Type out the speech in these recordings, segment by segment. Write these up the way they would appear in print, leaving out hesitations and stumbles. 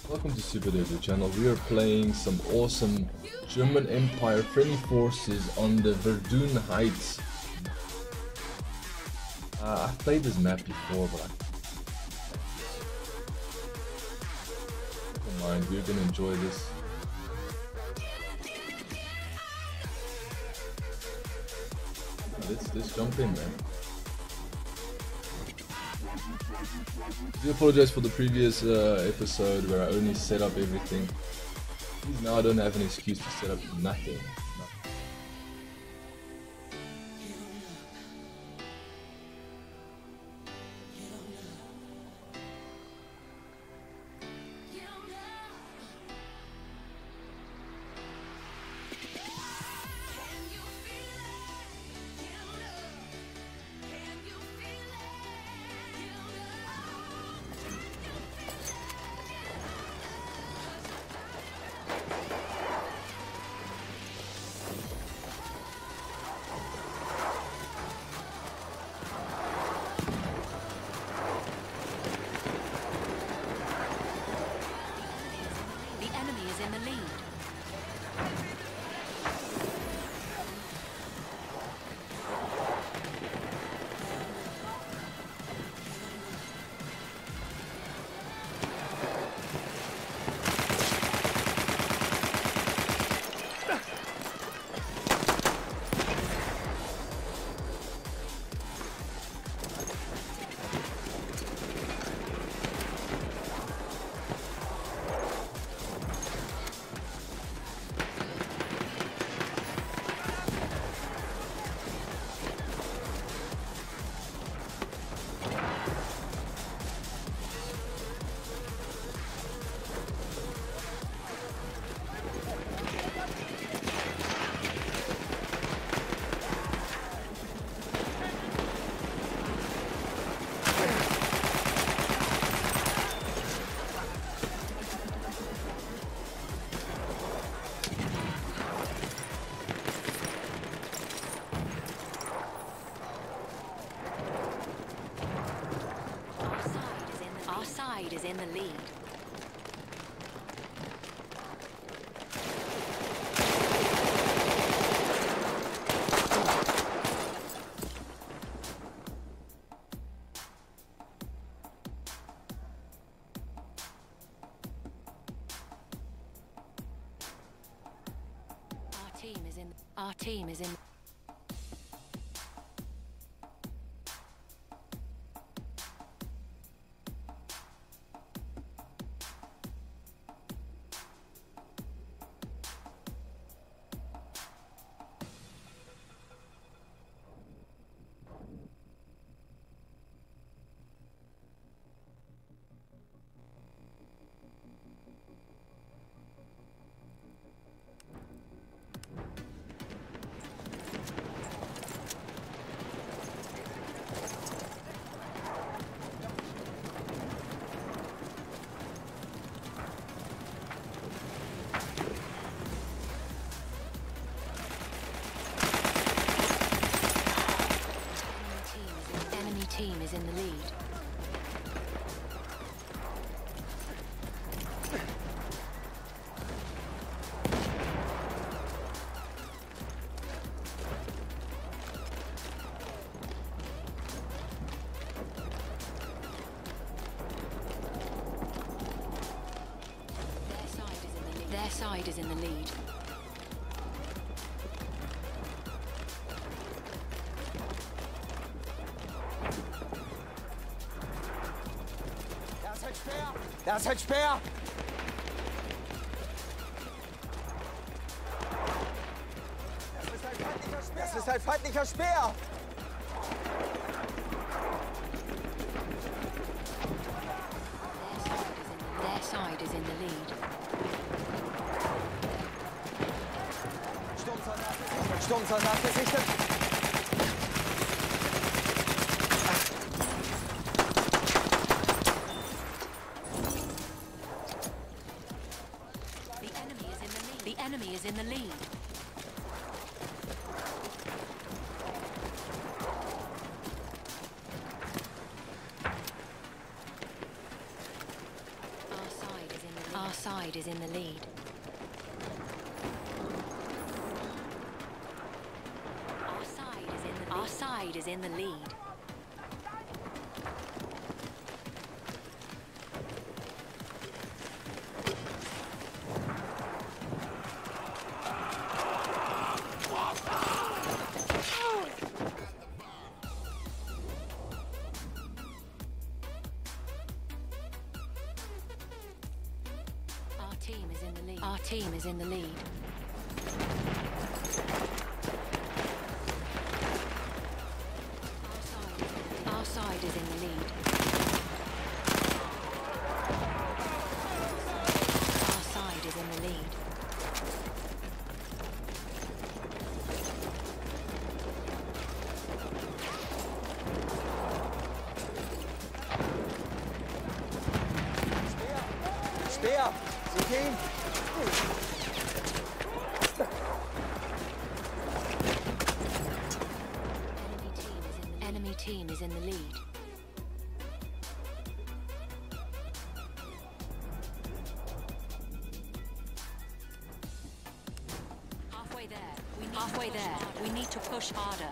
Welcome to Super Dojo channel. We are playing some awesome German Empire friendly forces on the Verdun Heights. I've played this map before, but never mind, we're gonna enjoy this. Let's jump in, man. I do apologize for the previous episode where I only set up everything. Now I don't have an excuse to set up nothing. Is in the lead. Our team is in team is in the lead. Their side is in the lead. Das ist halt Speer! Das ist halt feindlicher Speer! Their side is in the lead. Sturmsoldat gesichtet! The enemy is in the lead. Our side is in the lead. Our side is in the lead. Our side is in the lead. Our team is in the lead. Our team is in the lead. Our side is in the lead. Our side is in the lead. Speer! Sie gehen! Enemy team is in the lead. Halfway there. We need to push harder.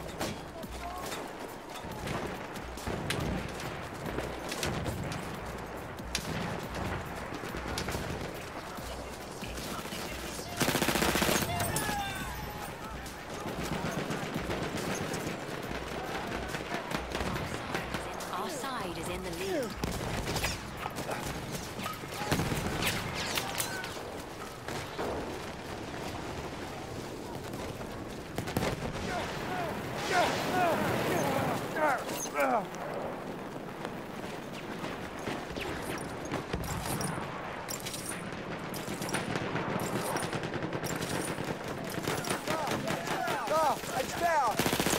Our side is in the lead. Da! Ein Speer!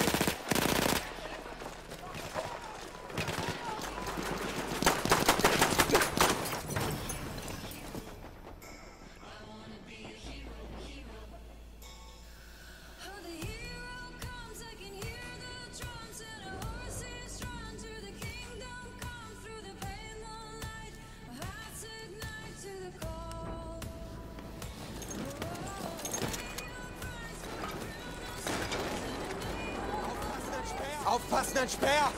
Aufpassen, ein Speer!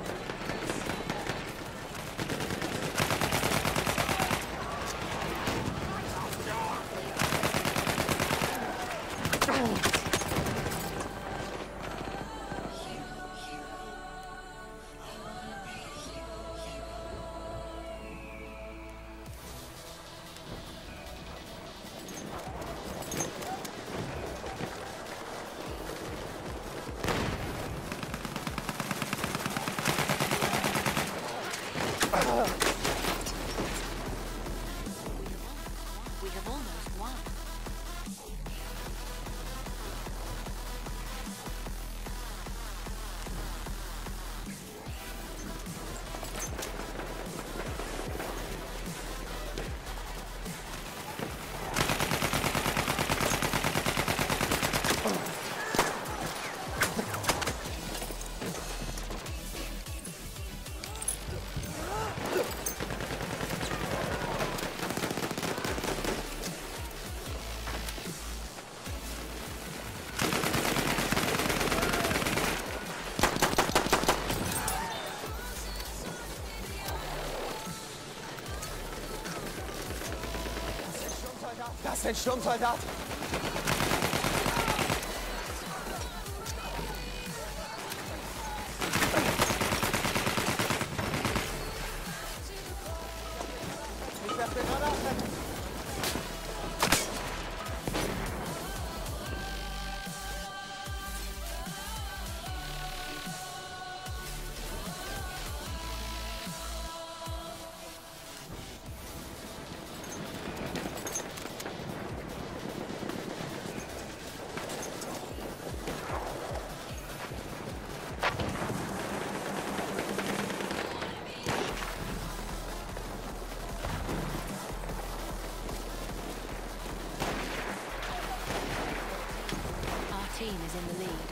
We have almost won. Das ist ein Sturmsoldat! Ich werfe mir gerade auf. Our team is in the lead.